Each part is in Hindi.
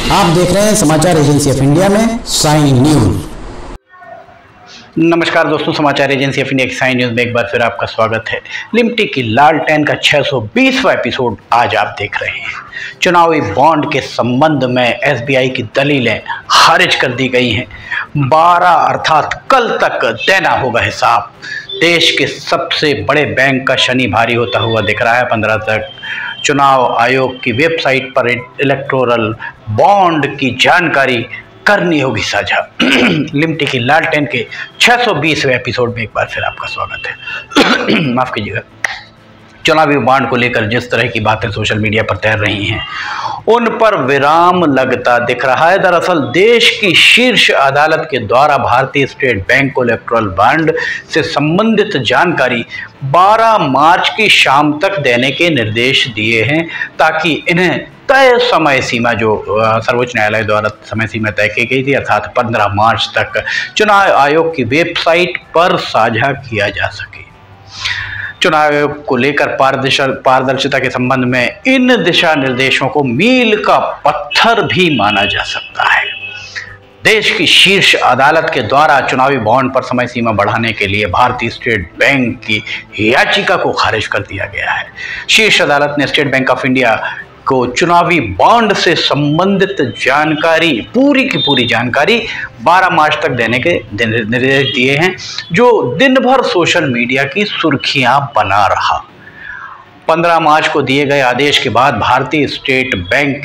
आप देख रहे हैं समाचार एजेंसी ऑफ इंडिया में साइन न्यूज। नमस्कार दोस्तों, समाचार एजेंसी ऑफ इंडिया की साइन न्यूज में एक बार फिर आपका स्वागत है। लिमटी की लालटेन का 620वां एपिसोड आज आप देख रहे हैं। चुनावी बॉन्ड के संबंध में एसबीआई की दलीलें खारिज कर दी गई हैं। 12 अर्थात कल तक देना होगा हिसाब। देश के सबसे बड़े बैंक का शनि भारी होता हुआ दिख रहा है। 15 तक चुनाव आयोग की वेबसाइट पर इलेक्टोरल बॉन्ड की जानकारी करनी होगी साझा। लिमटी की लालटेन के 620वें एपिसोड में एक बार फिर आपका स्वागत है। माफ कीजिएगा। चुनावी बॉन्ड को लेकर जिस तरह की बातें सोशल मीडिया पर तैर रही हैं, उन पर विराम लगता दिख रहा है। दरअसल देश की शीर्ष अदालत के द्वारा भारतीय स्टेट बैंक को इलेक्टोरल बॉन्ड से संबंधित जानकारी 12 मार्च की शाम तक देने के निर्देश दिए हैं, ताकि इन्हें तय समय सीमा जो सर्वोच्च न्यायालय द्वारा समय सीमा तय की गई थी, अर्थात 15 मार्च तक चुनाव आयोग की वेबसाइट पर साझा किया जा सके। चुनाव आयोग को लेकर पारदर्शिता के संबंध में इन दिशा निर्देशों को मील का पत्थर भी माना जा सकता है। देश की शीर्ष अदालत के द्वारा चुनावी बॉन्ड पर समय सीमा बढ़ाने के लिए भारतीय स्टेट बैंक की याचिका को खारिज कर दिया गया है। शीर्ष अदालत ने स्टेट बैंक ऑफ इंडिया को चुनावी बॉन्ड से संबंधित जानकारी, पूरी की पूरी जानकारी 12 मार्च तक देने के निर्देश दिए हैं, जो दिन भर सोशल मीडिया की सुर्खियां बना रहा। 15 मार्च को दिए गए आदेश के बाद भारतीय स्टेट बैंक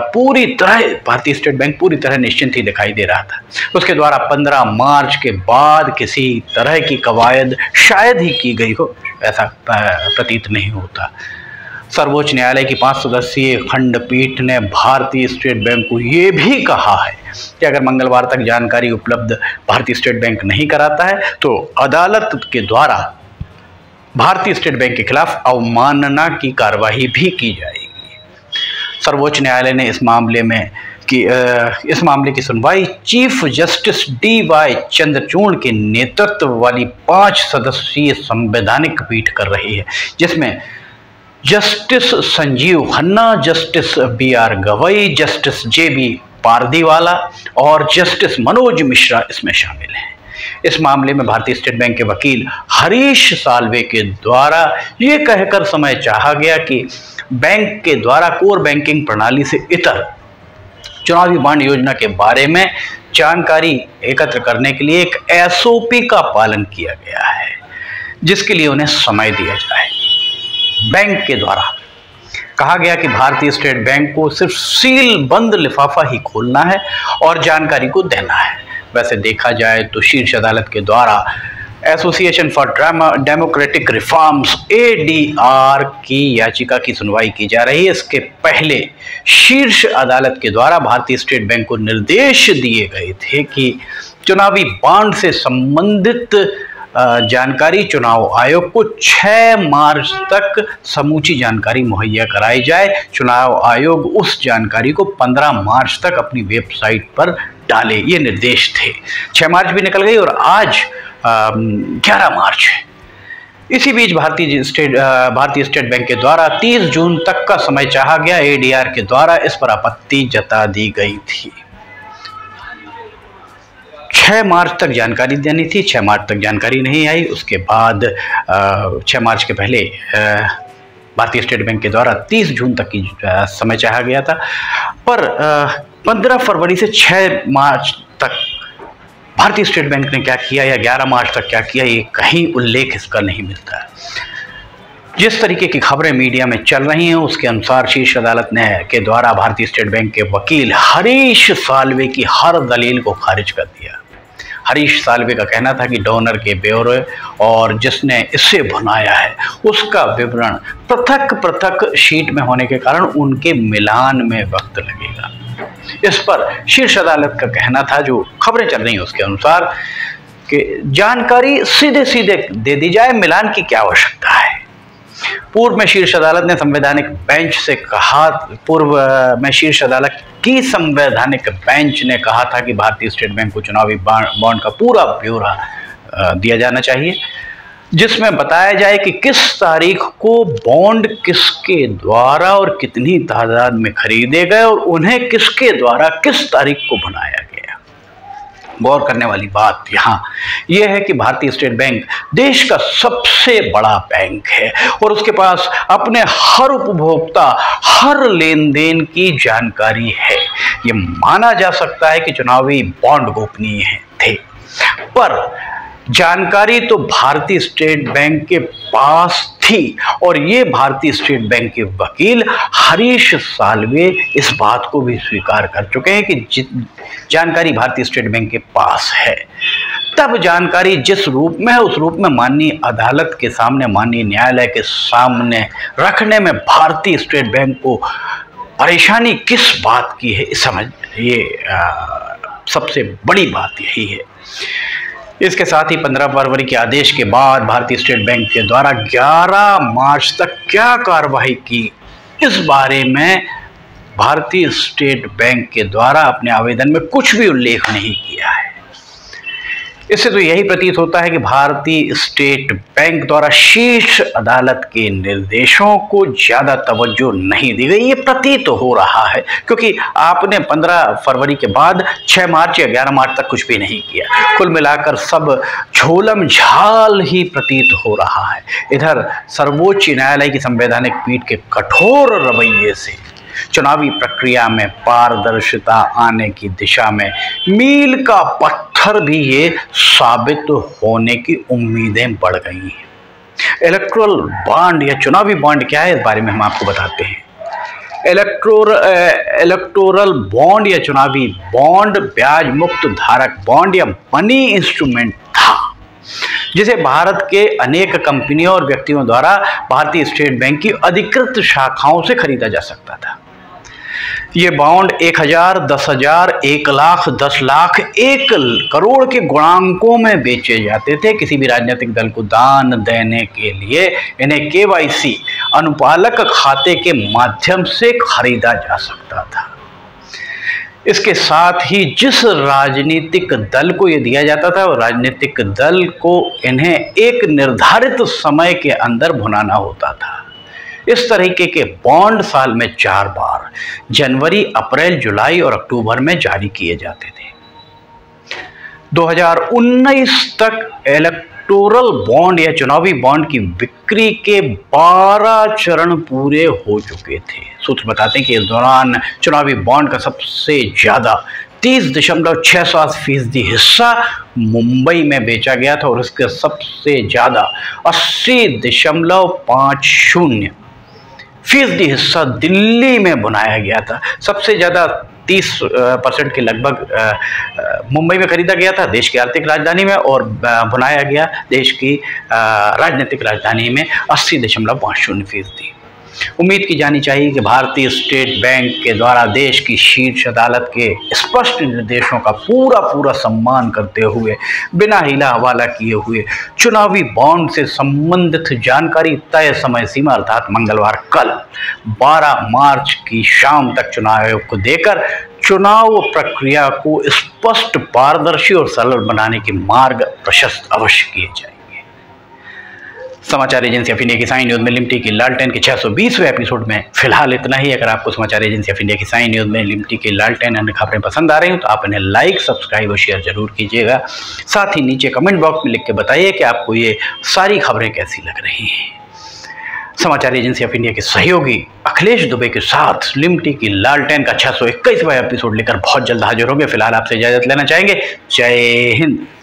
पूरी तरह निश्चिंत ही दिखाई दे रहा था। उसके द्वारा 15 मार्च के बाद किसी तरह की कवायद शायद ही की गई हो, ऐसा प्रतीत नहीं होता। सर्वोच्च न्यायालय की 5 सदस्यीय खंडपीठ ने भारतीय स्टेट बैंक को ये भी कहा है कि अगर मंगलवार तक जानकारी उपलब्ध भारतीय स्टेट बैंक नहीं कराता है तो अदालत के द्वारा भारतीय स्टेट बैंक के खिलाफ अवमानना की कार्रवाई भी की जाएगी। सर्वोच्च न्यायालय ने इस मामले की सुनवाई चीफ जस्टिस DY चंद्रचूड़ के नेतृत्व वाली 5 सदस्यीय संवैधानिक पीठ कर रही है, जिसमें justice Sanjiv Khanna, justice BR Gavai, justice JB Pardiwala और जस्टिस मनोज मिश्रा इसमें शामिल हैं। इस मामले में भारतीय स्टेट बैंक के वकील हरीश साल्वे के द्वारा ये कहकर समय चाहा गया कि बैंक के द्वारा कोर बैंकिंग प्रणाली से इतर चुनावी बॉन्ड योजना के बारे में जानकारी एकत्र करने के लिए एक SOP का पालन किया गया है, जिसके लिए उन्हें समय दिया जाए। बैंक के द्वारा कहा गया कि भारतीय स्टेट बैंक को सिर्फ सील बंद लिफाफा ही खोलना है और जानकारी को देना है। वैसे देखा जाए तो शीर्ष अदालत के द्वारा Association for Democratic Reforms ADR की याचिका की सुनवाई की जा रही है। इसके पहले शीर्ष अदालत के द्वारा भारतीय स्टेट बैंक को निर्देश दिए गए थे कि चुनावी बॉन्ड से संबंधित जानकारी चुनाव आयोग को 6 मार्च तक समूची जानकारी मुहैया कराई जाए। चुनाव आयोग उस जानकारी को 15 मार्च तक अपनी वेबसाइट पर डाले, ये निर्देश थे। 6 मार्च भी निकल गई और आज 11 मार्च है। इसी बीच भारतीय स्टेट बैंक के द्वारा 30 जून तक का समय चाहा गया। ADR के द्वारा इस पर आपत्ति जता दी गई थी। 6 मार्च तक जानकारी देनी थी, 6 मार्च तक जानकारी नहीं आई। उसके बाद 6 मार्च के पहले भारतीय स्टेट बैंक के द्वारा 30 जून तक की समय चाहा गया था, पर 15 फरवरी से 6 मार्च तक भारतीय स्टेट बैंक ने क्या किया या 11 मार्च तक क्या किया, ये कहीं उल्लेख इसका नहीं मिलता है। जिस तरीके की खबरें मीडिया में चल रही हैं उसके अनुसार शीर्ष अदालत ने के द्वारा भारतीय स्टेट बैंक के वकील हरीश साल्वे की हर दलील को खारिज कर दिया। हरीश साल्वे का कहना था कि डोनर के ब्यौरे और जिसने इसे भुनाया है उसका विवरण पृथक पृथक शीट में होने के कारण उनके मिलान में वक्त लगेगा। इस पर शीर्ष अदालत का कहना था, जो खबरें चल रही हैं उसके अनुसार, कि जानकारी सीधे सीधे दे दी जाए, मिलान की क्या आवश्यकता है। पूर्व में शीर्ष अदालत ने संवैधानिक बेंच ने कहा था कि भारतीय स्टेट बैंक को चुनावी बॉन्ड का पूरा ब्यौरा दिया जाना चाहिए। जिसमें बताया जाए कि किस तारीख को बॉन्ड किसके द्वारा और कितनी तादाद में खरीदे गए और उन्हें किसके द्वारा किस तारीख को बनाया गया। गौर करने वाली बात यहाँ यह है कि भारतीय स्टेट बैंक देश का सबसे बड़ा बैंक है और उसके पास अपने हर उपभोक्ता हर लेन देन की जानकारी है। ये माना जा सकता है कि चुनावी बॉन्ड गोपनीय थे, पर जानकारी तो भारतीय स्टेट बैंक के पास थी और ये भारतीय स्टेट बैंक के वकील हरीश साल्वे इस बात को भी स्वीकार कर चुके हैं कि जानकारी भारतीय स्टेट बैंक के पास है। तब जानकारी जिस रूप में है उस रूप में माननीय अदालत के सामने, माननीय न्यायालय के सामने रखने में भारतीय स्टेट बैंक को परेशानी किस बात की है, सबसे बड़ी बात यही है। इसके साथ ही 15 फरवरी के आदेश के बाद भारतीय स्टेट बैंक के द्वारा 11 मार्च तक क्या कार्रवाई की, इस बारे में भारतीय स्टेट बैंक के द्वारा अपने आवेदन में कुछ भी उल्लेख नहीं किया है। इससे तो यही प्रतीत होता है कि भारतीय स्टेट बैंक द्वारा शीर्ष अदालत के निर्देशों को ज़्यादा तवज्जो नहीं दी गई। ये प्रतीत हो रहा है क्योंकि आपने 15 फरवरी के बाद 6 मार्च या 11 मार्च तक कुछ भी नहीं किया। कुल मिलाकर सब झोलम झाल ही प्रतीत हो रहा है। इधर सर्वोच्च न्यायालय की संवैधानिक पीठ के कठोर रवैये से चुनावी प्रक्रिया में पारदर्शिता आने की दिशा में मील का पत्थर भी ये साबित होने की उम्मीदें बढ़ गई हैं। इलेक्टोरल बॉन्ड या चुनावी बॉन्ड क्या है, इस बारे में हम आपको बताते हैं। इलेक्टोरल बॉन्ड या चुनावी बॉन्ड ब्याज मुक्त धारक बॉन्ड या मनी इंस्ट्रूमेंट था, जिसे भारत के अनेक कंपनियों और व्यक्तियों द्वारा भारतीय स्टेट बैंक की अधिकृत शाखाओं से खरीदा जा सकता था। ये बॉन्ड 1000, 10,000, 1 लाख, 10 लाख, 1 करोड़ के गुणांकों में बेचे जाते थे। किसी भी राजनीतिक दल को दान देने के लिए इन्हें KYC अनुपालक खाते के माध्यम से खरीदा जा सकता था। इसके साथ ही जिस राजनीतिक दल को ये दिया जाता था, वो राजनीतिक दल को इन्हें एक निर्धारित समय के अंदर भुनाना होता था। इस तरीके के बॉन्ड साल में 4 बार जनवरी, अप्रैल, जुलाई और अक्टूबर में जारी किए जाते थे। 2019 तक इलेक्टोरल बॉन्ड या चुनावी बॉन्ड की बिक्री के 12 चरण पूरे हो चुके थे। सूत्र बताते हैं कि इस दौरान चुनावी बॉन्ड का सबसे ज़्यादा 30.67% हिस्सा मुंबई में बेचा गया था और इसके सबसे ज़्यादा 80.50% हिस्सा दिल्ली में बनाया गया था। सबसे ज़्यादा 30% के लगभग मुंबई में खरीदा गया था, देश की आर्थिक राजधानी में, और बनाया गया देश की राजनीतिक राजधानी में 80.50%। उम्मीद की जानी चाहिए कि भारतीय स्टेट बैंक के द्वारा देश की शीर्ष अदालत के स्पष्ट निर्देशों का पूरा सम्मान करते हुए, बिना हिला हवाला किए हुए चुनावी बॉन्ड से संबंधित जानकारी तय समय सीमा अर्थात मंगलवार कल 12 मार्च की शाम तक चुनाव आयोग को देकर चुनाव प्रक्रिया को स्पष्ट, पारदर्शी और सरल बनाने के मार्ग प्रशस्त अवश्य किए जाएंगे। समाचार एजेंसी ऑफ इंडिया की साइन न्यूज़ में लिमटी की लालटेन के 620वें एपिसोड में फिलहाल इतना ही। अगर आपको समाचार एजेंसी ऑफ इंडिया की साइन न्यूज़ में लिमटी की लालटेन अन्य खबरें पसंद आ रही हो तो आप इन्हें लाइक, सब्सक्राइब और शेयर जरूर कीजिएगा। साथ ही नीचे कमेंट बॉक्स में लिख के बताइए कि आपको ये सारी खबरें कैसी लग रही हैं। समाचार एजेंसी ऑफ इंडिया के सहयोगी अखिलेश दुबे के साथ लिमटी की लालटेन का 621वां एपिसोड लेकर बहुत जल्द हाजिर होंगे। फिलहाल आपसे इजाजत लेना चाहेंगे। जय हिंद।